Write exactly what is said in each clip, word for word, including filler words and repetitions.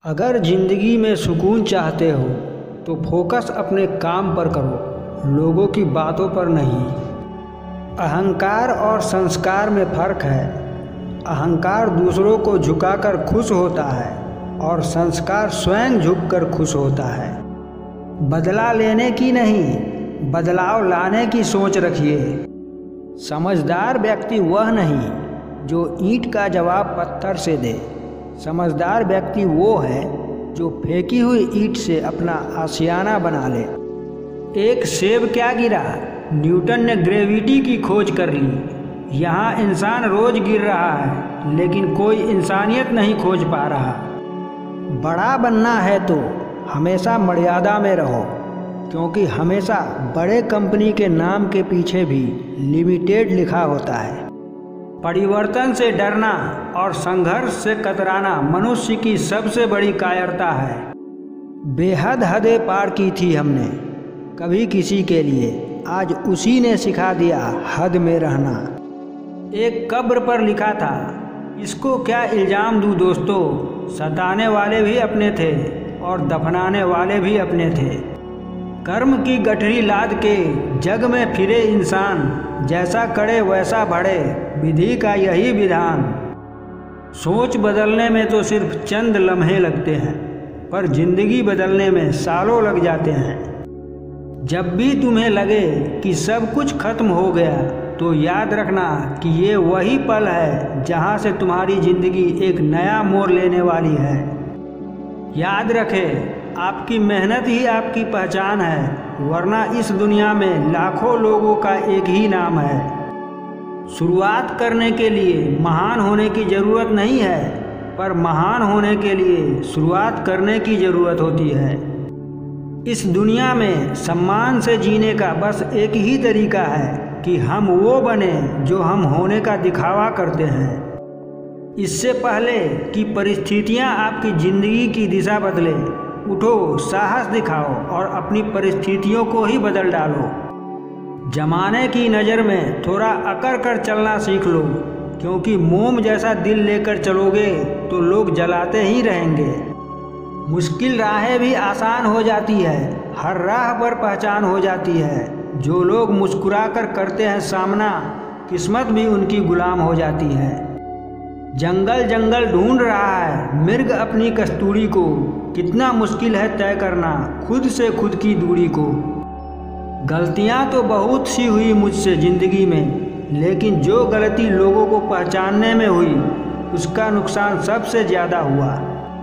अगर ज़िंदगी में सुकून चाहते हो तो फोकस अपने काम पर करो, लोगों की बातों पर नहीं। अहंकार और संस्कार में फ़र्क है। अहंकार दूसरों को झुकाकर खुश होता है और संस्कार स्वयं झुककर खुश होता है। बदला लेने की नहीं, बदलाव लाने की सोच रखिए। समझदार व्यक्ति वह नहीं जो ईंट का जवाब पत्थर से दे। समझदार व्यक्ति वो है जो फेंकी हुई ईंट से अपना आशियाना बना ले। एक सेब क्या गिरा, न्यूटन ने ग्रेविटी की खोज कर ली। यहाँ इंसान रोज गिर रहा है लेकिन कोई इंसानियत नहीं खोज पा रहा। बड़ा बनना है तो हमेशा मर्यादा में रहो, क्योंकि हमेशा बड़े कंपनी के नाम के पीछे भी लिमिटेड लिखा होता है। परिवर्तन से डरना और संघर्ष से कतराना मनुष्य की सबसे बड़ी कायरता है। बेहद हदें पार की थी हमने कभी किसी के लिए, आज उसी ने सिखा दिया हद में रहना। एक कब्र पर लिखा था, इसको क्या इल्ज़ाम दूँ दोस्तों, सताने वाले भी अपने थे और दफनाने वाले भी अपने थे। कर्म की गठरी लाद के जग में फिरे इंसान, जैसा करे वैसा बढ़े, विधि का यही विधान। सोच बदलने में तो सिर्फ चंद लम्हे लगते हैं, पर जिंदगी बदलने में सालों लग जाते हैं। जब भी तुम्हें लगे कि सब कुछ खत्म हो गया तो याद रखना कि ये वही पल है जहाँ से तुम्हारी ज़िंदगी एक नया मोड़ लेने वाली है। याद रखें, आपकी मेहनत ही आपकी पहचान है, वरना इस दुनिया में लाखों लोगों का एक ही नाम है। शुरुआत करने के लिए महान होने की ज़रूरत नहीं है, पर महान होने के लिए शुरुआत करने की ज़रूरत होती है। इस दुनिया में सम्मान से जीने का बस एक ही तरीका है कि हम वो बने जो हम होने का दिखावा करते हैं। इससे पहले कि परिस्थितियाँ आपकी ज़िंदगी की दिशा बदले, उठो, साहस दिखाओ और अपनी परिस्थितियों को ही बदल डालो। जमाने की नज़र में थोड़ा अकड़ कर चलना सीख लो, क्योंकि मोम जैसा दिल लेकर चलोगे तो लोग जलाते ही रहेंगे। मुश्किल राहें भी आसान हो जाती है, हर राह पर पहचान हो जाती है। जो लोग मुस्कुरा कर करते हैं सामना, किस्मत भी उनकी गुलाम हो जाती है। जंगल जंगल ढूंढ रहा है मिर्ग अपनी कस्तूरी को, कितना मुश्किल है तय करना खुद से खुद की दूरी को। गलतियां तो बहुत सी हुई मुझसे ज़िंदगी में, लेकिन जो गलती लोगों को पहचानने में हुई उसका नुकसान सबसे ज़्यादा हुआ।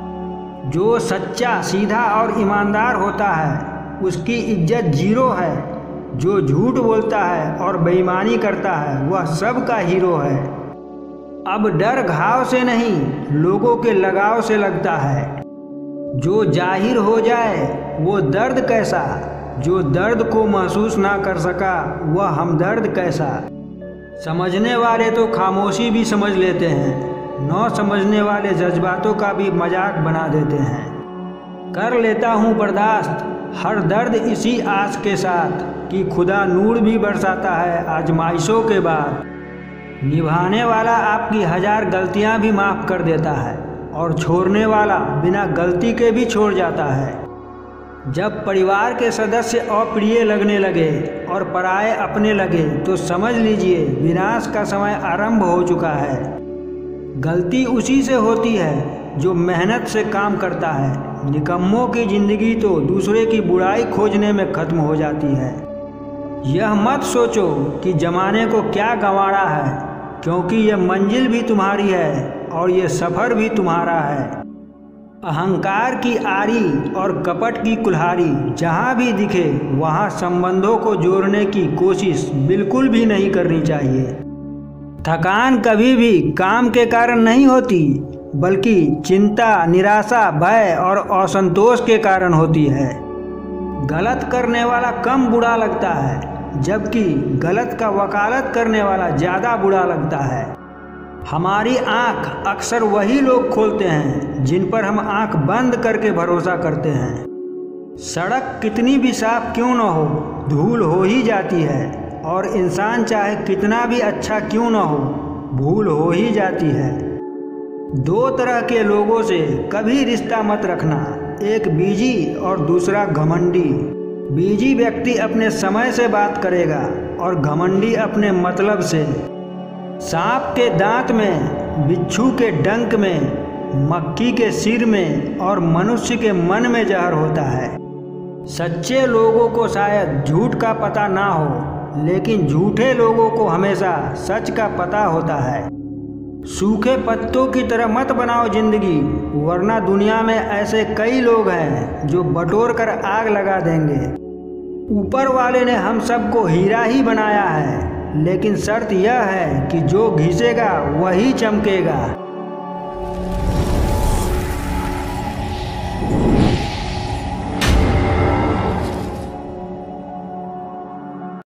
जो सच्चा, सीधा और ईमानदार होता है उसकी इज्जत जीरो है। जो झूठ बोलता है और बेईमानी करता है वह सबका हीरो है। अब डर घाव से नहीं, लोगों के लगाव से लगता है। जो जाहिर हो जाए वो दर्द कैसा, जो दर्द को महसूस ना कर सका वह हमदर्द कैसा। समझने वाले तो खामोशी भी समझ लेते हैं, न समझने वाले जज्बातों का भी मजाक बना देते हैं। कर लेता हूँ बर्दाश्त हर दर्द इसी आस के साथ कि खुदा नूर भी बरसाता है आजमाइशों के बाद। निभाने वाला आपकी हजार गलतियां भी माफ़ कर देता है और छोड़ने वाला बिना गलती के भी छोड़ जाता है। जब परिवार के सदस्य अप्रिय लगने लगे और पराये अपने लगे तो समझ लीजिए विनाश का समय आरंभ हो चुका है। गलती उसी से होती है जो मेहनत से काम करता है। निकम्मों की ज़िंदगी तो दूसरे की बुराई खोजने में ख़त्म हो जाती है। यह मत सोचो कि ज़माने को क्या गंवारा है, क्योंकि यह मंजिल भी तुम्हारी है और ये सफ़र भी तुम्हारा है। अहंकार की आरी और कपट की कुल्हाड़ी जहाँ भी दिखे वहाँ संबंधों को जोड़ने की कोशिश बिल्कुल भी नहीं करनी चाहिए। थकान कभी भी काम के कारण नहीं होती, बल्कि चिंता, निराशा, भय और असंतोष के कारण होती है। गलत करने वाला कम बुरा लगता है, जबकि गलत का वकालत करने वाला ज़्यादा बुरा लगता है। हमारी आँख अक्सर वही लोग खोलते हैं जिन पर हम आँख बंद करके भरोसा करते हैं। सड़क कितनी भी साफ क्यों न हो, धूल हो ही जाती है, और इंसान चाहे कितना भी अच्छा क्यों न हो, भूल हो ही जाती है। दो तरह के लोगों से कभी रिश्ता मत रखना, एक बीजी और दूसरा घमंडी। बीजी व्यक्ति अपने समय से बात करेगा और घमंडी अपने मतलब से। सांप के दांत में, बिच्छू के डंक में, मक्खी के सिर में और मनुष्य के मन में जहर होता है। सच्चे लोगों को शायद झूठ का पता ना हो, लेकिन झूठे लोगों को हमेशा सच का पता होता है। सूखे पत्तों की तरह मत बनाओ जिंदगी, वरना दुनिया में ऐसे कई लोग हैं जो बटोर कर आग लगा देंगे। ऊपर वाले ने हम सबको हीरा ही बनाया है, लेकिन शर्त यह है कि जो घिसेगा वही चमकेगा।